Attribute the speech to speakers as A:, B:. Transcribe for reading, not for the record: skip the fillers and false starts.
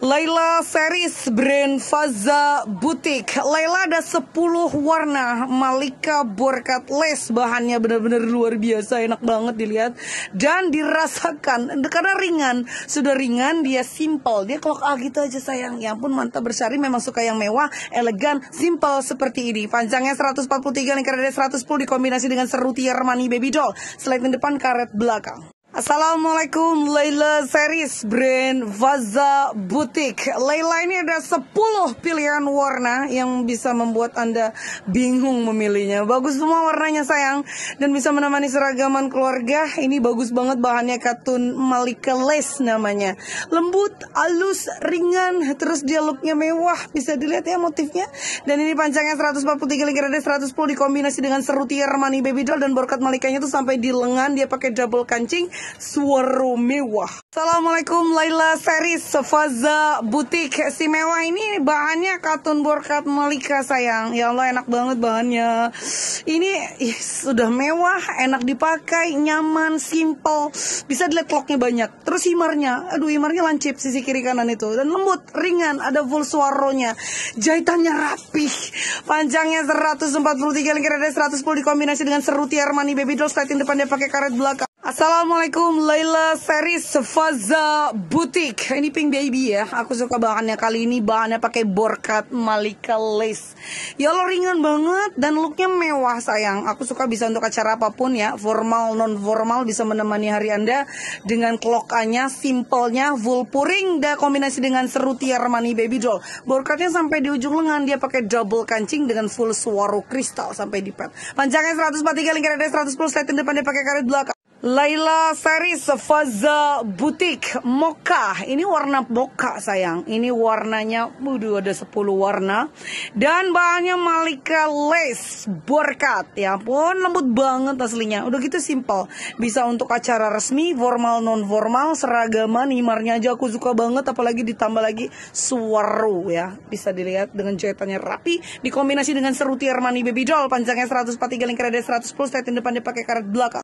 A: Laila series brand Faza Boutique. Laila ada 10 warna, Malika Borkat lace. Bahannya benar-benar luar biasa, enak banget dilihat dan dirasakan karena ringan. Sudah ringan, dia simple. Dia clock gitu aja sayang. Ya ampun, mantap bersari, memang suka yang mewah, elegan, simple seperti ini. Panjangnya 143, lingkar dada 110 dikombinasi dengan seruti Armani baby doll. Sliding depan, karet belakang. Assalamualaikum, Laila series brand Faza Boutique. Laila ini ada 10 pilihan warna yang bisa membuat Anda bingung memilihnya. Bagus semua warnanya sayang, dan bisa menemani seragaman keluarga. Ini bagus banget, bahannya katun Malika lace namanya. Lembut, halus, ringan, terus dia looknya mewah. Bisa dilihat ya motifnya. Dan ini panjangnya 143, lingkar dada 110 dikombinasi dengan seruti Armani baby doll, dan borkat Malikanya tuh sampai di lengan. Dia pakai double kancing, suara mewah. Assalamualaikum, Laila series Faza Boutique. Si mewah ini bahannya katun borkat Malika sayang. Ya Allah, enak banget bahannya. Ini sudah mewah, enak dipakai, nyaman, simple. Bisa dilihat clocknya banyak. Terus himarnya, aduh himarnya lancip sisi kiri kanan itu. Dan lembut, ringan, ada full suaronya. Jahitannya rapih. Panjangnya 143, lingkar dada 110 dikombinasi dengan seruti Armani baby doll. Sliding depan dia pakai karet belakang. Assalamualaikum, Laila series Faza Boutique. Ini pink baby ya. Aku suka bahannya kali ini. Bahannya pakai borkat Malika lace. Ya Allah, ringan banget dan looknya mewah sayang. Aku suka, bisa untuk acara apapun ya. Formal, non formal, bisa menemani hari Anda dengan clock-nya, simpelnya, full puring, dan kombinasi dengan seruti Armani baby doll. Borkatnya sampai di ujung lengan. Dia pakai double kancing dengan full swaro kristal sampai di pet. Panjangnya 143, lingkar dada 110, sliding depan dia pakai karet belakang. Laila series Faza Boutique Mocha. Ini warna mocha sayang. Ini warnanya ada 10 warna. Dan bahannya Malika lace borkat. Ya ampun, lembut banget aslinya. Udah gitu simple. Bisa untuk acara resmi, formal, non formal, seragaman. Himarnya aja aku suka banget, apalagi ditambah lagi suaro ya. Bisa dilihat dengan jahitannya rapi, dikombinasi dengan seruti Armani baby doll. Panjangnya 143, lingkar dada 110, sliding depan dia pakai karet belakang.